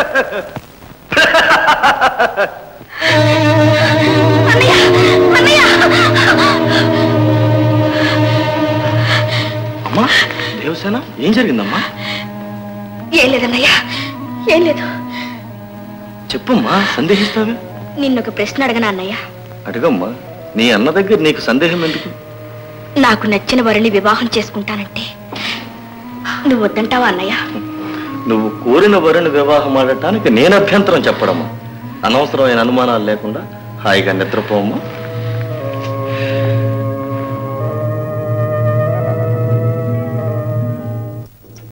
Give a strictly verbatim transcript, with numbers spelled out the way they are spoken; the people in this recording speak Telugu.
అమ్మా దేవసేన, ఏం జరిగిందమ్మా? ఏం లేదన్నయ్యా, ఏం లేదు. చెప్పమ్మా, సందేహిస్తావే. నిన్నొక ప్రశ్న అడగనా అన్నయ్య? అడగమ్మా. నీ అన్న దగ్గర నీకు సందేహం ఎందుకు? నాకు నచ్చిన వారిని వివాహం చేసుకుంటానంటే నువ్వు వద్దంటావా అన్నయ్య? నువ్వు కోరిన వరుని వివాహం ఆడటానికి నేను అభ్యంతరం చెప్పడమ్మా. అనవసరమైన అనుమానాలు లేకుండా హాయిగా నిద్రపోమ్మా.